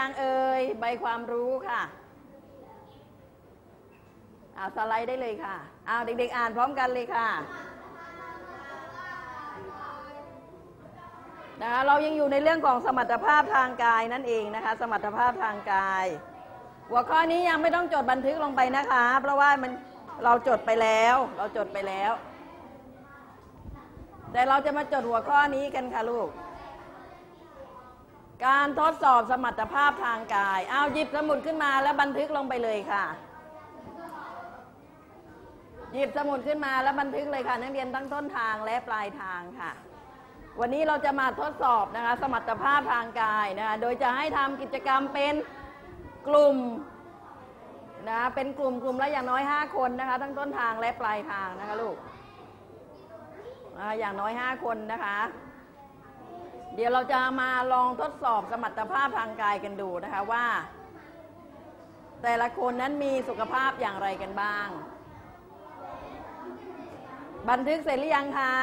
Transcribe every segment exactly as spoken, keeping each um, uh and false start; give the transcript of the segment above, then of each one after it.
ยังเอ่ยใบความรู้ค่ะเอาสไลด์ได้เลยค่ะเอาเด็กๆอ่านพร้อมกันเลยค่ะนะคะเรายังอยู่ในเรื่องของสมรรถภาพทางกายนั่นเองนะคะสมรรถภาพทางกายหัวข้อนี้ยังไม่ต้องจดบันทึกลงไปนะคะเพราะว่ามันเราจดไปแล้วเราจดไปแล้วแต่เราจะมาจดหัวข้อนี้กันค่ะลูกการทดสอบสมรรถภาพทางกายเอาหยิบสมุดขึ้นมาแล้วบันทึกลงไปเลยค่ะหยิบสมุดขึ้นมาแล้วบันทึกเลยค่ะนักเรียนทั้งต้นทางและปลายทางค่ะวันนี้เราจะมาทดสอบนะคะสมรรถภาพทางกายนะคะโดยจะให้ทำกิจกรรมเป็นกลุ่มนะเป็นกลุ่มกลุ่มละอย่างน้อยห้าคนนะคะทั้งต้นทางและปลายทางนะคะลูกอย่างน้อยห้าคนนะคะเดี๋ยวเราจะมาลองทดสอบสมรรถภาพทางกายกันดูนะคะว่าแต่ละคนนั้นมีสุขภาพอย่างไรกันบ้างบันทึกเสร็จหรือยังคะ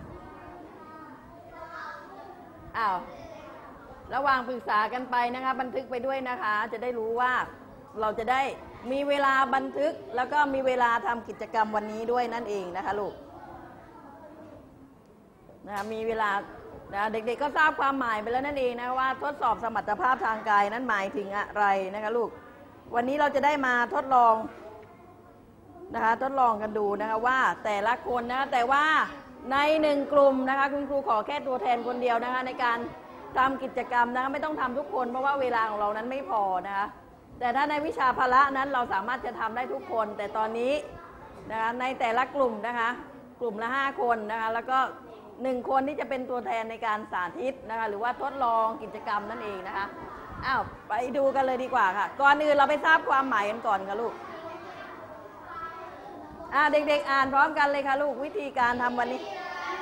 อ้าวระหว่างปรึกษากันไปนะคะบันทึกไปด้วยนะคะจะได้รู้ว่าเราจะได้มีเวลาบันทึกแล้วก็มีเวลาทำกิจกรรมวันนี้ด้วยนั่นเองนะคะลูกนะมีเวลานะเด็กๆก็ทราบความหมายไปแล้วนั่นเองนะว่าทดสอบสมรรถภาพทางกายนั้นหมายถึงอะไรนะคะลูกวันนี้เราจะได้มาทดลองนะคะทดลองกันดูนะคะว่าแต่ละคนนะแต่ว่าในหนึ่งกลุ่มนะคะคุณครูขอแค่ตัวแทนคนเดียวนะคะในการทำกิจกรรมนะคะไม่ต้องทำทุกคนเพราะว่าเวลาของเรานั้นไม่พอนะคะแต่ถ้าในวิชาพละนั้นเราสามารถจะทำได้ทุกคนแต่ตอนนี้นะคะในแต่ละกลุ่มนะคะกลุ่มละห้าคนนะคะแล้วก็หนึ่งคนที่จะเป็นตัวแทนในการสาธิตนะคะหรือว่าทดลองกิจกรรมนั่นเองนะคะอ้าวไปดูกันเลยดีกว่าค่ะก่อนอื่นเราไปทราบความหมายกันก่อนค่ะลูกอ่าเด็กๆอ่านพร้อมกันเลยค่ะลูกวิธีการทำวันนี้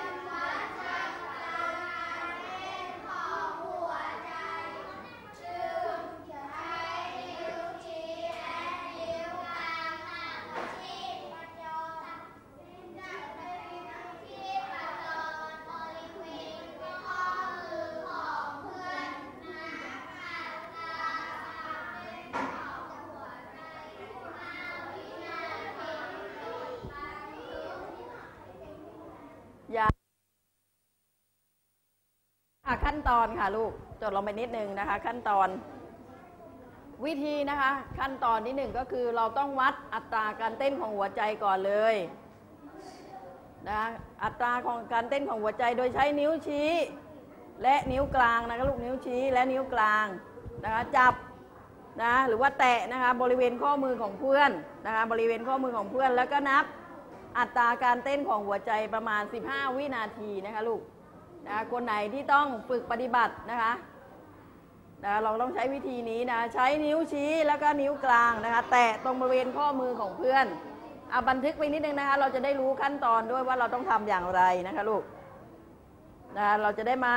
ขั้นตอนค่ะลูกจดลงไปนิดนึงนะคะขั้นตอนวิธีนะคะขั้นตอนที่หนึ่งก็คือเราต้องวัดอัตราการเต้นของหัวใจก่อนเลยนะอัตราของการเต้นของหัวใจโดยใช้นิ้วชี้และนิ้วกลางนะคะลูกนิ้วชี้และนิ้วกลางนะคะจับนะหรือว่าแตะนะคะบริเวณข้อมือของเพื่อนนะคะบริเวณข้อมือของเพื่อนแล้วก็นับอัตราการเต้นของหัวใจประมาณสิบห้าวินาทีนะคะลูกนะคนไหนที่ต้องฝึกปฏิบัตินะคะนะเราต้องใช้วิธีนี้นะใช้นิ้วชี้แล้วก็นิ้วกลางนะคะแตะตรงบริเวณข้อมือของเพื่อนเอาบันทึกไปนิดนึงนะคะเราจะได้รู้ขั้นตอนด้วยว่าเราต้องทำอย่างไรนะคะลูกนะเราจะได้มา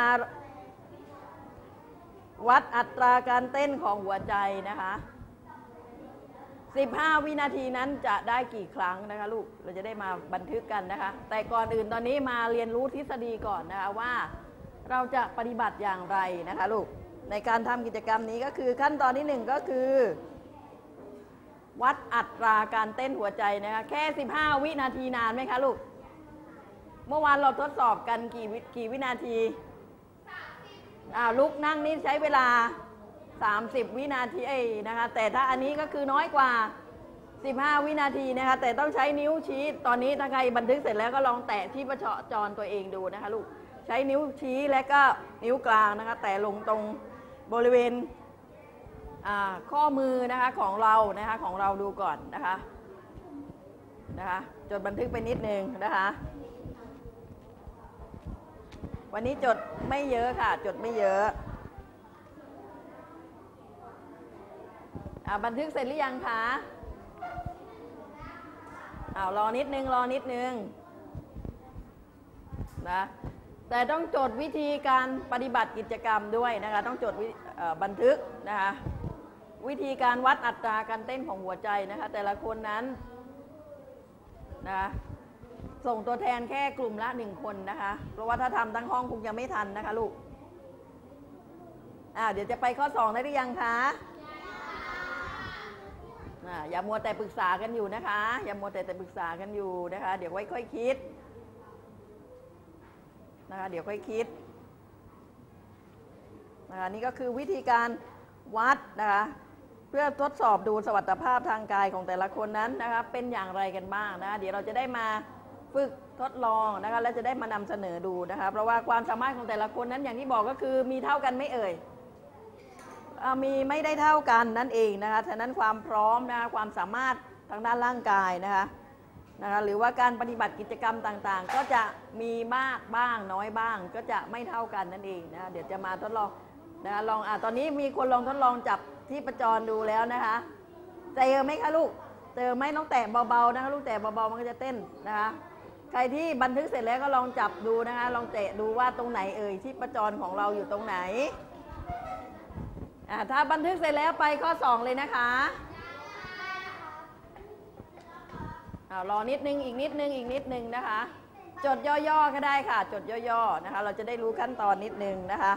วัดอัตราการเต้นของหัวใจนะคะสิบห้าวินาทีนั้นจะได้กี่ครั้งนะคะลูกเราจะได้มาบันทึกกันนะคะแต่ก่อนอื่นตอนนี้มาเรียนรู้ทฤษฎีก่อนนะคะว่าเราจะปฏิบัติอย่างไรนะคะลูกในการทำกิจกรรมนี้ก็คือขั้นตอนที่หนึ่งก็คือวัดอัตราการเต้นหัวใจนะคะแค่สิบห้าวินาทีนานไหมคะลูกเมื่อวานเราทดสอบกันกี่กี่วินาทีอ้าวลุกนั่งนี่ใช้เวลาสามสิบวินาทีเอ้นะคะแต่ถ้าอันนี้ก็คือน้อยกว่าสิบห้าวินาทีนะคะแต่ต้องใช้นิ้วชี้ตอนนี้ถ้าใครบันทึกเสร็จแล้วก็ลองแตะที่ประจรตัวเองดูนะคะลูกใช้นิ้วชี้และก็นิ้วกลางนะคะแตะลงตรงบริเวณข้อมือนะคะของเรานะคะของเราดูก่อนนะคะนะคะจดบันทึกไปนิดนึงนะคะวันนี้จดไม่เยอะค่ะจดไม่เยอะบันทึกเสร็จหรือยังคะอ้าวรอนิดนึงรอนิดนึงนะแต่ต้องจดวิธีการปฏิบัติกิจกรรมด้วยนะคะต้องจดบันทึกนะคะวิธีการวัดอัตราการเต้นของหัวใจนะคะแต่ละคนนั้นนะส่งตัวแทนแค่กลุ่มละหนึ่งคนนะคะเพราะว่าถ้าทำทั้งห้องคงจะไม่ทันนะคะลูกอ่าเดี๋ยวจะไปข้อสองได้หรือยังคะอ่าอย่ามัวแต่ปรึกษากันอยู่นะคะอย่ามัวแต่แต่ปรึกษากันอยู่นะคะเดี๋ยวไว้ค่อยคิดนะคะเดี๋ยวค่อยคิดนะคะนี่ก็คือวิธีการวัดนะคะเพื่อทดสอบดูสมรรถภาพทางกายของแต่ละคนนั้นนะคะเป็นอย่างไรกันบ้างนะคะเดี๋ยวเราจะได้มาฝึกทดลองนะคะและจะได้มานำเสนอดูนะคะเพราะว่าความสามารถของแต่ละคนนั้นอย่างที่บอกก็คือมีเท่ากันไม่เอ่ยมีไม่ได้เท่ากันนั่นเองนะคะฉะนั้นความพร้อมนะคะความสามารถทางด้านร่างกายนะคะนะคะหรือว่าการปฏิบัติกิจกรรมต่างๆก็จะมีมากบ้างน้อยบ้างก็จะไม่เท่ากันนั่นเองนะคะเดี๋ยวจะมาทดลองนะคะลองอ่ะตอนนี้มีคนลองทดลองจับที่ประจรดูแล้วนะคะเจอไหมคะลูกเจอไหมน้องแตะเบาๆนะคะลูกแตะเบาๆมันก็จะเต้นนะคะใครที่บันทึกเสร็จแล้วก็ลองจับดูนะคะลองแตะดูว่าตรงไหนเอ่ยที่ประจรของเราอยู่ตรงไหนอ่าถ้าบันทึกเสร็จแล้วไปข้อสองเลยนะคะอ่ารอนิดนึงอีกนิดนึงอีกนิดนึงนะคะจดย่อๆก็ได้ค่ะจดย่อๆนะคะเราจะได้รู้ขั้นตอนนิดนึงนะคะ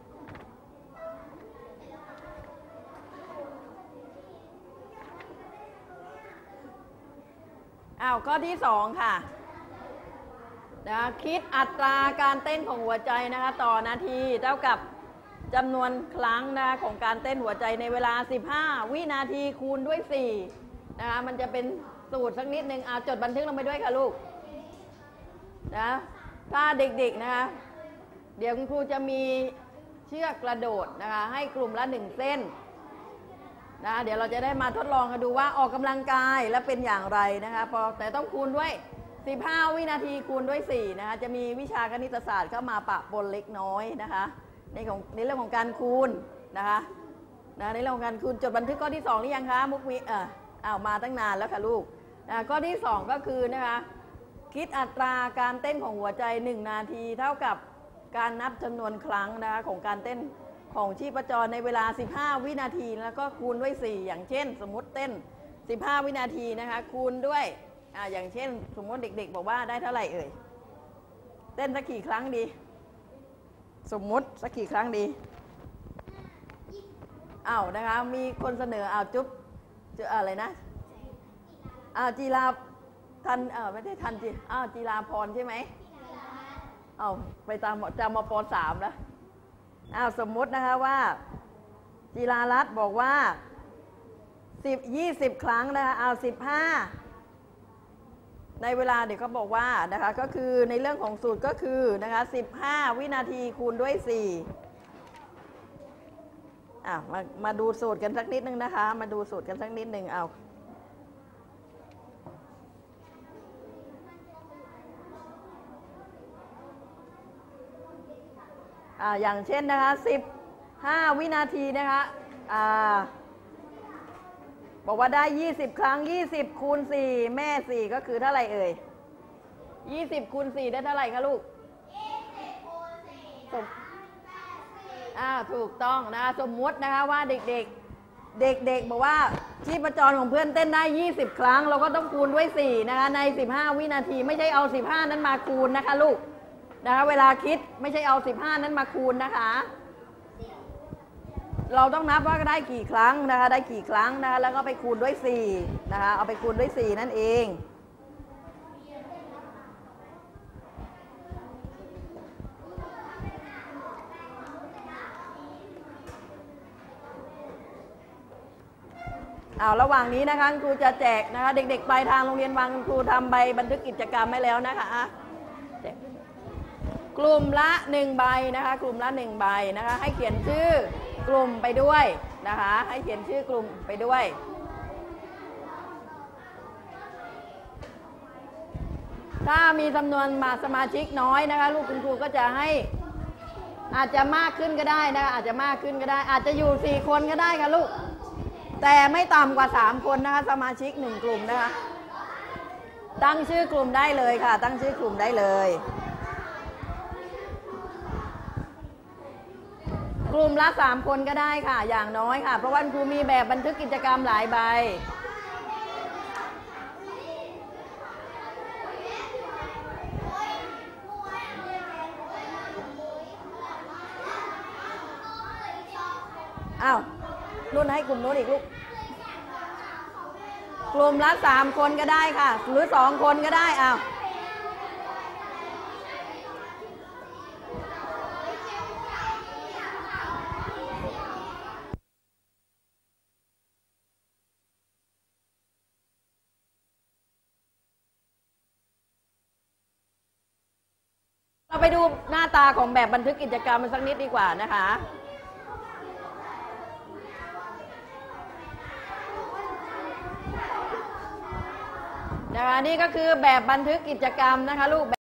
อ้าวข้อที่สองค่ะนะคิดอัตราการเต้นของหัวใจนะคะต่อนาทีเท่ากับจำนวนครั้งนะคะของการเต้นหัวใจในเวลาสิบห้าวินาทีคูณด้วยสี่นะคะมันจะเป็นสูตรสักนิดนึงเอาจดบันทึกลงไปด้วยค่ะลูกนะถ้าเด็กๆนะคะเดี๋ยวคุณครูจะมีเชือกกระโดดนะคะให้กลุ่มละหนึ่งเส้นนะเดี๋ยวเราจะได้มาทดลองกันดูว่าออกกำลังกายแล้วเป็นอย่างไรนะคะพอแต่ต้องคูณด้วยสิบห้าวินาทีคูณด้วยสี่นะคะจะมีวิชาคณิตศาสตร์เข้ามาปะปนเล็กน้อยนะคะในของในเรื่องของการคูณนะคะนะในเรื่องของการคูณจดบันทึกข้อที่สองหรือยังคะมุกมีเอออ้าวมาตั้งนานแล้วค่ะลูกนะข้อที่สองก็คือนะคะคิดอัตราการเต้นของหัวใจหนึ่งนาทีเท่ากับการนับจำนวนครั้งนะคะของการเต้นของชีพจรในเวลาสิบห้าวินาทีแล้วก็คูณด้วยสี่อย่างเช่นสมมติเต้นสิบห้าวินาทีนะคะคูณด้วยอ่าอย่างเช่นสมมติเด็กๆบอกว่าได้เท่าไหร่เอ่ยเต้นสักกี่ครั้งดีสมมุติสักกี่ครั้งดีอ้าวนะคะมีคนเสนออ้าวจุ๊บจุ๊บอะไรนะอ้าวจีราทันเออไม่ใช่ทันจีอ้าวจีราพรใช่ไหมอ้าวไปตามจำมาปสามแล้วอ้าวสมมุตินะคะว่าจีรารัตน์บอกว่าสิบยี่สิบครั้งนะคะเอาสิบห้าในเวลาเดี๋ยวเขาบอกว่านะคะก็คือในเรื่องของสูตรก็คือนะคะสิบห้าวินาทีคูณด้วยสี่อ่ะมามาดูสูตรกันสักนิดนึงนะคะมาดูสูตรกันสักนิดนึงเอาอ่าอย่างเช่นนะคะสิบห้าวินาทีนะคะอ่าบอกว่าได้ยี่สิบครั้งยี่สิบคูณสี่แม่สี่ก็คือเท่าไหร่เอ่ยยี่สิบคูณสี่ได้เท่าไหร่คะลูกยี่สิบคูณสี่อ่าถูกต้องนะคะสมมุตินะคะว่าเด็กๆเด็กๆบอกว่าชีพจรของเพื่อนเต้นได้ยี่สิบครั้งเราก็ต้องคูณด้วยสี่นะคะในสิบห้าวินาทีไม่ใช่เอาสิบห้านั้นมาคูณนะคะลูกนะคะเวลาคิดไม่ใช่เอาสิบห้านั้นมาคูณนะคะเราต้องนับว่าได้กี่ครั้งนะคะได้กี่ครั้งนะคะแล้วก็ไปคูณด้วยสี่นะคะเอาไปคูณด้วยสี่นั่นเองเอาระหว่างนี้นะคะครูจะแจกนะคะเด็กๆปลายทางโรงเรียนวังครูทำใบบันทึกกิจกรรมให้แล้วนะคะกลุ่มละหนึ่งใบนะคะกลุ่มละหนึ่งใบนะคะให้เขียนชื่อกลุ่มไปด้วยนะคะให้เขียนชื่อกลุ่มไปด้วยถ้ามีจำนวนมาสมาชิกน้อยนะคะลูกคุณครูก็จะให้อาจจะมากขึ้นก็ได้นะคะอาจจะมากขึ้นก็ได้อาจจะอยู่สี่คนก็ได้ค่ะลูกแต่ไม่ต่ำกว่าสามคนนะคะสมาชิกหนึ่งกลุ่มนะคะตั้งชื่อกลุ่มได้เลยค่ะตั้งชื่อกลุ่มได้เลยกลุ่มละสามคนก็ได้ค่ะอย่างน้อยค่ะเพราะว่าครูมีแบบบันทึกกิจกรรมหลายใบอ้าวรุ่นให้กลุ่มนู้นอีกลูกกลุ่มละสามคนก็ได้ค่ะหรือสองคนก็ได้อ้าวเราไปดูหน้าตาของแบบบันทึกกิจกรรมมันสักนิดดีกว่านะคะนะคะนี่ก็คือแบบบันทึกกิจกรรมนะคะลูก